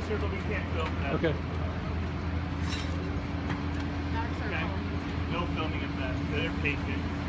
circle, we can't film that. Okay. Okay. No filming of that. They're patient.